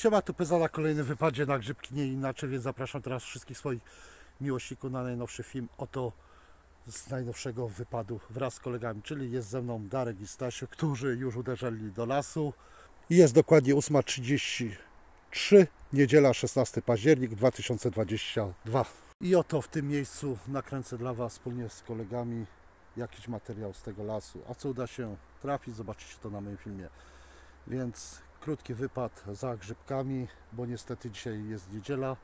Siema, tu Pyza na kolejnym wypadzie na grzybki, nie inaczej, więc zapraszam teraz wszystkich swoich miłośników na najnowszy film. Oto z najnowszego wypadu wraz z kolegami, czyli jest ze mną Darek i Stasiu, którzy już uderzali do lasu. Jest dokładnie 8:33, niedziela 16 październik 2022. I oto w tym miejscu nakręcę dla Was wspólnie z kolegami jakiś materiał z tego lasu. A co uda się trafić, zobaczycie to na moim filmie. Więc krótki wypad za grzybkami, bo niestety dzisiaj jest niedziela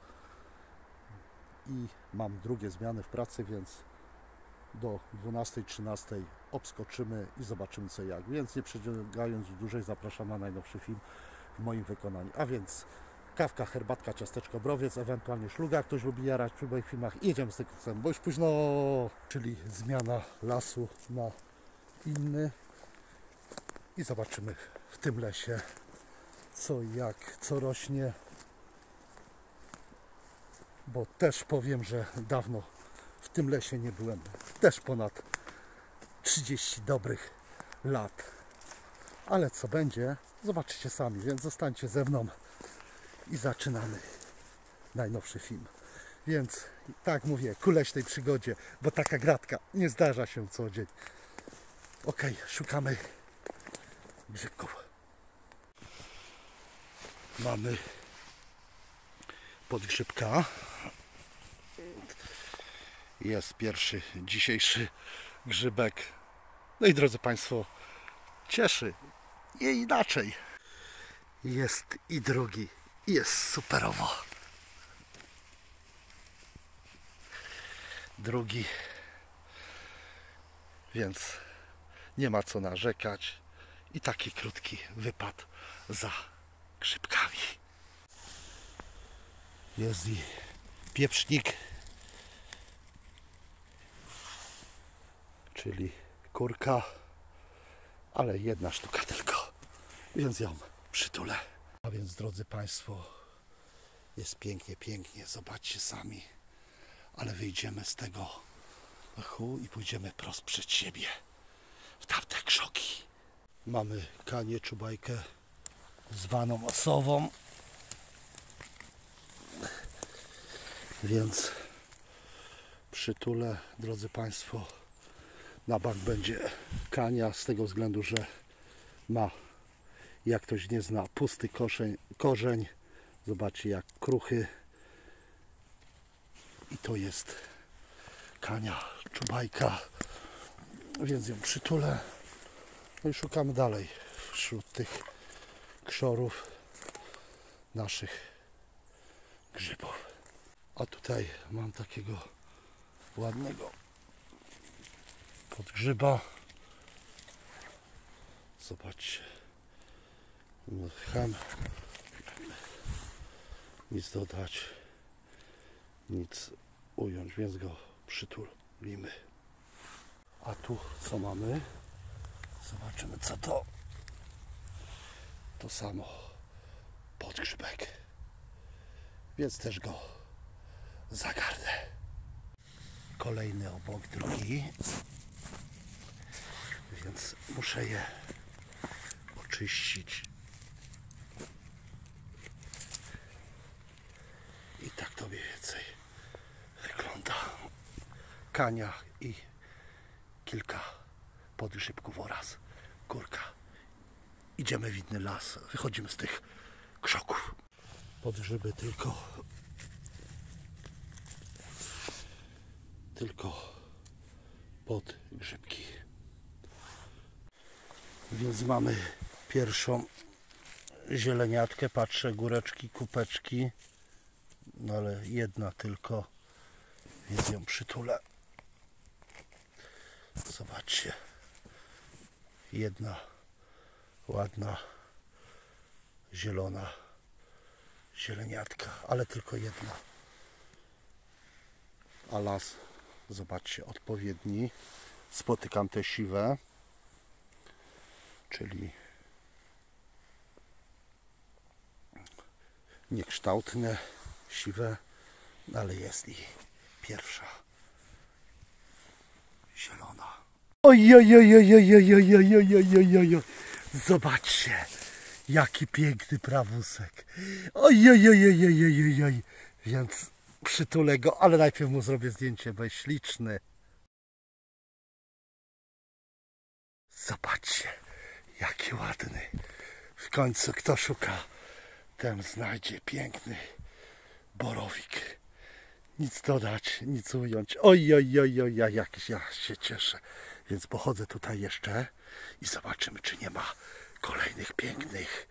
i mam drugie zmiany w pracy, więc do 12:13 obskoczymy i zobaczymy co jak. Więc nie przeciągając dłużej, zapraszam na najnowszy film w moim wykonaniu. A więc kawka, herbatka, ciasteczko, browiec, ewentualnie szluga. Ktoś lubi jarać przy moich filmach. I jedziemy z tego celu, bo już późno. Czyli zmiana lasu na inny. I zobaczymy w tym lesie co jak, co rośnie. Bo też powiem, że dawno w tym lesie nie byłem. Też ponad 30 dobrych lat. Ale co będzie, zobaczycie sami, więc zostańcie ze mną i zaczynamy najnowszy film. Więc tak mówię, ku leśnej przygodzie, bo taka gratka nie zdarza się co dzień. Ok, szukamy grzybków. Mamy podgrzybka. Jest pierwszy dzisiejszy grzybek. No i drodzy Państwo, cieszy nie inaczej. Jest i drugi. Jest superowo. Drugi. Więc nie ma co narzekać. I taki krótki wypad za grzybkami. Jest i pieprznik, czyli kurka, ale jedna sztuka tylko, więc ją przytulę. A więc drodzy Państwo, jest pięknie, pięknie, zobaczcie sami, ale wyjdziemy z tego mchu i pójdziemy prosto przed siebie, w tamte krzoki. Mamy kanię, czubajkę zwaną osową, więc przytulę, drodzy Państwo. Na bank będzie kania z tego względu, że ma, jak ktoś nie zna, pusty korzeń. Zobaczcie jak kruchy. I to jest kania, czubajka, więc ją przytulę. No i szukamy dalej wśród tych krzorów naszych grzybów. A tutaj mam takiego ładnego podgrzyba. Zobaczcie. Mchem. Nic dodać, nic ująć, więc go przytulimy. A tu co mamy? Zobaczymy co to. To samo podgrzybek. Więc też go zagarnę. Kolejny obok drugi. Więc muszę je oczyścić. I tak to mniej więcej wygląda. Kania i kilka podgrzybków oraz kurka. Idziemy w inny las. Wychodzimy z tych krzoków. Podgrzyby tylko podgrzybki. Więc mamy pierwszą zieleniatkę. Patrzę, góreczki, kupeczki. No ale jedna tylko, więc ją przytulę. Zobaczcie. Jedna ładna, zielona zieleniatka, ale tylko jedna. A las, zobaczcie, odpowiedni. Spotykam te siwe, czyli niekształtne, siwe, ale jest i pierwsza zielona. Oj, oj, oj, oj, oj, oj, oj, oj, oj, oj, oj, oj. Zobaczcie, Jaki piękny prawusek. Oj, oj, oj, oj, oj, oj, oj, oj. Więc przytulę go, ale najpierw mu zrobię zdjęcie, bo jest śliczny. Zobaczcie, jaki ładny. W końcu kto szuka, ten znajdzie. Piękny borowik. Nic dodać, nic ująć. Oj, oj, oj, oj, jak ja się cieszę. Więc pochodzę tutaj jeszcze i zobaczymy, czy nie ma kolejnych pięknych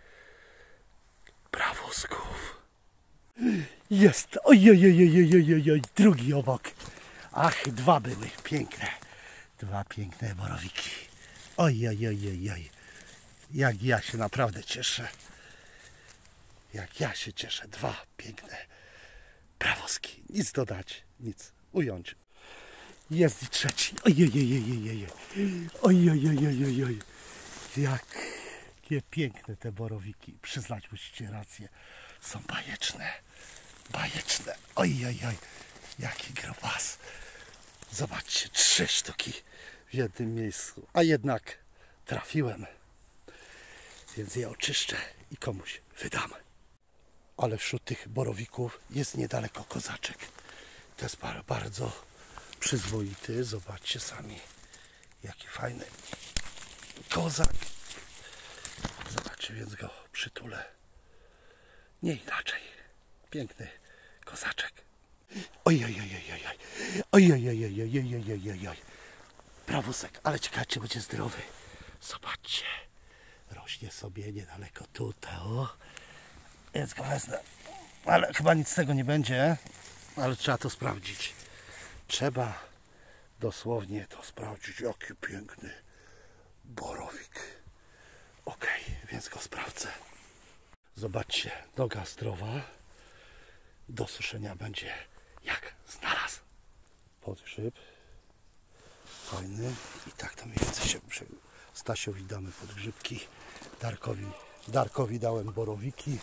prawusków. Jest! Oj, oj, oj, oj, oj, oj, oj, drugi obok. Ach, dwa były piękne. Dwa piękne borowiki. Oj, oj, oj, oj, oj. Jak ja się naprawdę cieszę. Jak ja się cieszę. Dwa piękne prawuski. Nic dodać, nic ująć. Jest i trzeci. Oj, oj, oj, oj, oj, oj, oj, oj, oj, oj, oj. Jakie piękne te borowiki. Przyznać musicie rację. Są bajeczne. Bajeczne. Oj, oj, oj. Jaki grobas. Zobaczcie, 3 sztuki w jednym miejscu. A jednak trafiłem. Więc je oczyszczę i komuś wydam. Ale wśród tych borowików jest niedaleko kozaczek. To jest bardzo przyzwoity. Zobaczcie sami, jaki fajny kozak. Zobaczcie, więc go przytulę. Nie inaczej. Piękny kozaczek. Oj, oj, oj, oj, oj, oj, oj, oj, oj, oj, oj, oj, oj, oj. Prawusek, ale ciekawe, czy będzie zdrowy. Zobaczcie. Rośnie sobie niedaleko tutaj, o. Jest go wezmę. Ale chyba nic z tego nie będzie. Ale trzeba to sprawdzić. Trzeba dosłownie to sprawdzić. Jaki piękny borowik. Ok, więc go sprawdzę. Zobaczcie, noga zdrowa. Do suszenia będzie jak znalazł. Podgrzyb. Fajny. I tak to mniej więcej się Stasiowi damy podgrzybki. Darkowi dałem borowiki.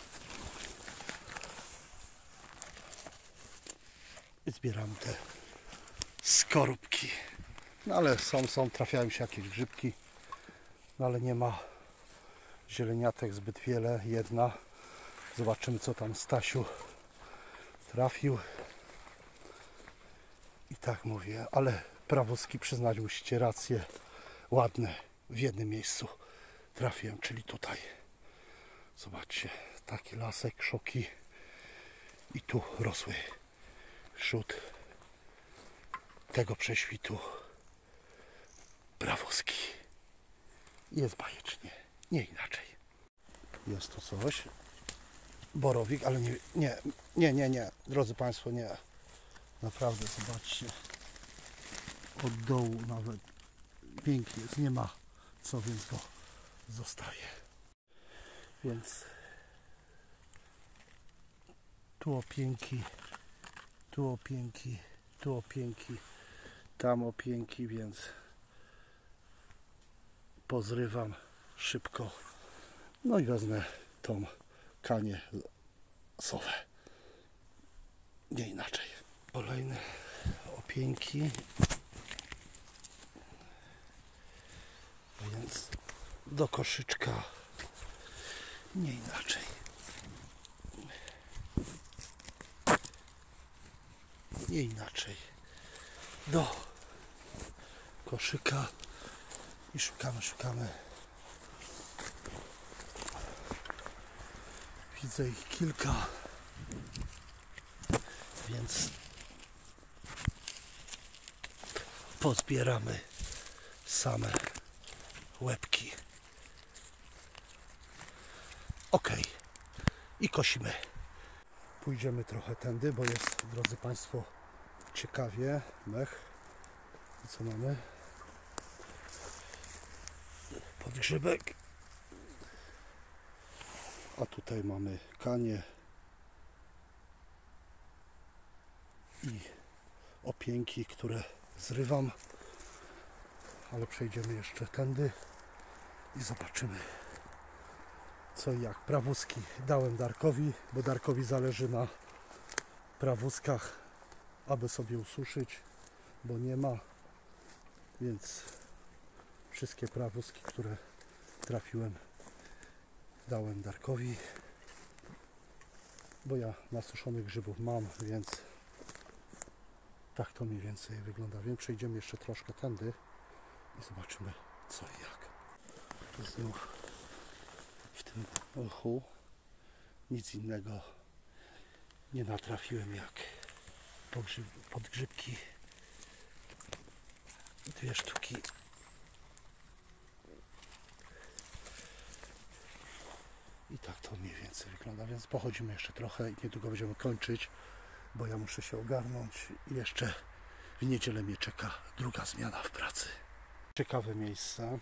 I zbieram te skorupki. No ale trafiają się jakieś grzybki. No ale nie ma zieleniatek zbyt wiele. Jedna. Zobaczymy, co tam Stasiu trafił. I tak mówię, ale prawuski, przyznać musicie rację, ładne w jednym miejscu trafiłem, czyli tutaj. Zobaczcie, taki lasek, krzoki i tu rosły wśród tego prześwitu prawuski. Jest bajecznie, nie inaczej. Jest tu coś. Borowik, ale nie, drodzy Państwo, nie. Naprawdę, zobaczcie. Od dołu nawet pięknie jest, nie ma co, więc go zostawię. Więc tu opięki, tu opięki, tu opięki, tam opięki, więc pozrywam szybko. No i wezmę tą kanię sowę. Nie inaczej. Kolejne opięki. Więc do koszyczka. Nie inaczej. Nie inaczej. Do koszyka i szukamy. Widzę ich kilka, więc pozbieramy same łebki. Ok. I kosimy. Pójdziemy trochę tędy, bo jest, drodzy Państwo, ciekawie. Mech. I co mamy? Podgrzybek. A tutaj mamy kanie i opięki, które zrywam. Ale przejdziemy jeszcze tędy i zobaczymy, co i jak. Prawuski dałem Darkowi, bo Darkowi zależy na prawuskach, aby sobie ususzyć, bo nie ma. Więc wszystkie prawuski, które trafiłem, dałem Darkowi, bo ja nasuszonych grzybów mam, więc tak to mniej więcej wygląda. Więc przejdziemy jeszcze troszkę tędy i zobaczymy co i jak. Znów w tym ruchu nic innego nie natrafiłem jak podgrzybki. 2 sztuki. I tak to mniej więcej wygląda, więc pochodzimy jeszcze trochę i niedługo będziemy kończyć, bo ja muszę się ogarnąć i jeszcze w niedzielę mnie czeka druga zmiana w pracy. Ciekawe miejsce,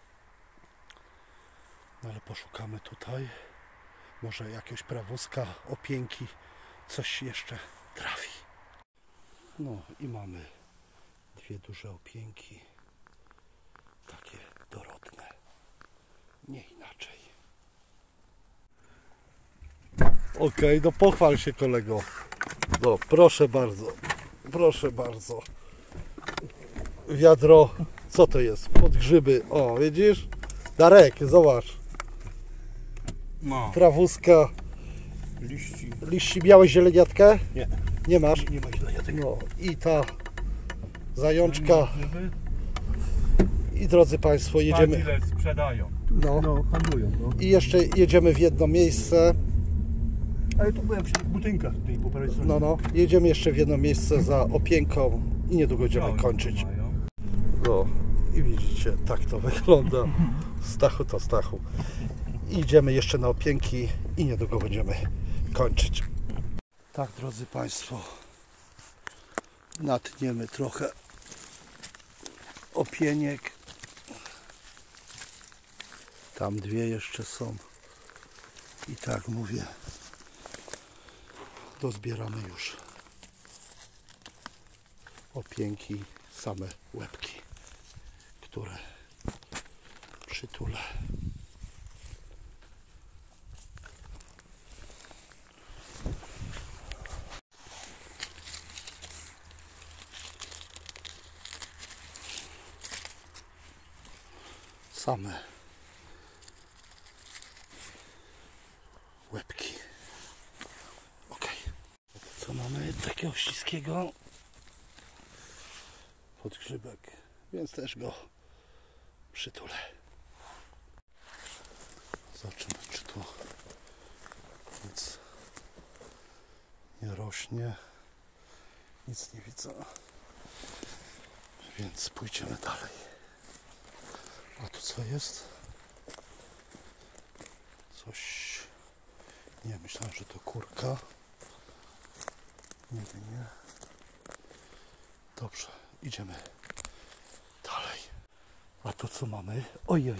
no ale poszukamy tutaj, może jakiegoś prawózka, opięki, coś jeszcze trafi. No i mamy 2 duże opięki, takie dorodne, nie inaczej. Okej, no pochwal się kolego. No proszę bardzo, proszę bardzo. Wiadro, co to jest? Podgrzyby, o widzisz? Darek, zobacz. No. Trawuska. Liści. Liści, miałeś zieleniatkę? Nie. Nie masz? Nie ma zieleniatek. No i ta zajączka. I drodzy Państwo, jedziemy. Ile sprzedają. No. Handlują. No. I jeszcze jedziemy w jedno miejsce. Ale tu byłem przy budynkach tutaj po prawej stronie. No, jedziemy jeszcze w jedno miejsce za opięką i niedługo będziemy kończyć. No i widzicie, tak to wygląda. Stachu to Stachu. I idziemy jeszcze na opięki i niedługo będziemy kończyć. Tak, drodzy Państwo, natniemy trochę opieniek. Tam 2 jeszcze są. I tak mówię, dozbieramy już opięki, same łebki, które przytulę. Same łebki. Ok. Co mamy takiego śliskiego? Podgrzybek, więc też go przytulę. Zobaczymy, czy tu nic nie rośnie. Nic nie widzę. Więc pójdziemy dalej. A tu co jest? Coś... Nie, myślałem, że to kurka. Nie. Dobrze, idziemy dalej. A to co mamy? Oj.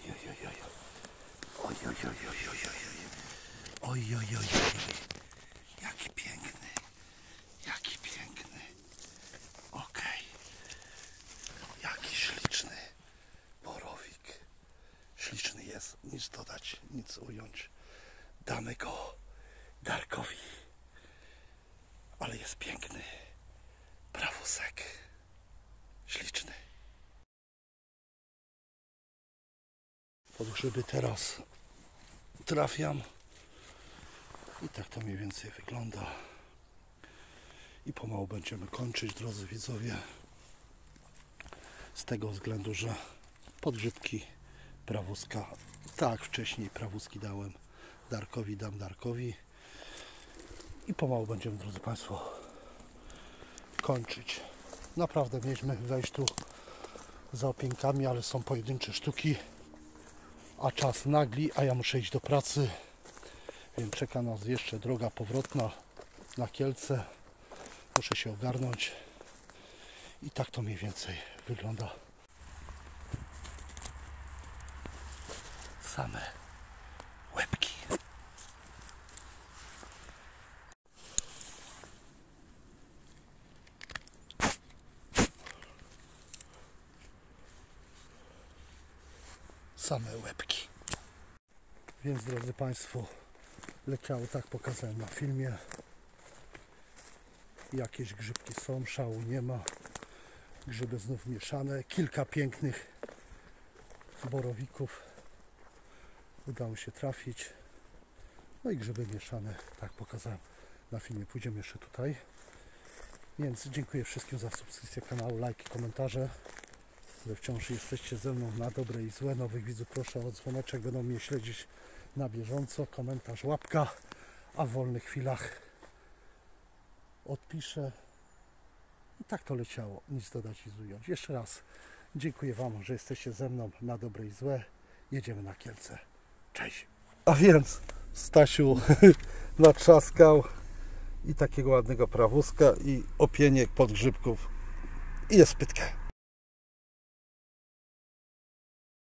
Jaki piękny. Jaki piękny. Okej. Jaki śliczny borowik. Śliczny jest. Nic dodać, nic ująć. Damy go Darkowi. Ale jest piękny. Prawosek. Śliczny. Pod grzyby teraz trafiam. I tak to mniej więcej wygląda. I pomału będziemy kończyć, drodzy widzowie. Z tego względu, że podgrzybki, prawózka. Tak, wcześniej prawózki dałem Darkowi, dam Darkowi. I pomału będziemy, drodzy Państwo, kończyć. Naprawdę mieliśmy wejść tu za opiękami, ale są pojedyncze sztuki, a czas nagli, a ja muszę iść do pracy, więc czeka nas jeszcze droga powrotna na Kielce. Muszę się ogarnąć i tak to mniej więcej wygląda. Same łebki. Same łebki. Więc drodzy Państwo, leciało, tak pokazałem na filmie. Jakieś grzybki są, szału nie ma. Grzyby znów mieszane. Kilka pięknych borowików. udało się trafić. No i grzyby mieszane, tak pokazałem na filmie. Pójdziemy jeszcze tutaj. Więc dziękuję wszystkim za subskrypcję kanału, lajki, komentarze. Wy wciąż jesteście ze mną na dobre i złe. Nowych widzów proszę o dzwoneczek, będą mnie śledzić na bieżąco. Komentarz, łapka, a w wolnych chwilach odpiszę. I tak to leciało, nic dodać i ująć. Jeszcze raz dziękuję Wam, że jesteście ze mną na dobre i złe. Jedziemy na Kielce. Cześć! A więc Stasiu natrzaskał i takiego ładnego prawuska i opieniek podgrzybków i jest pytka.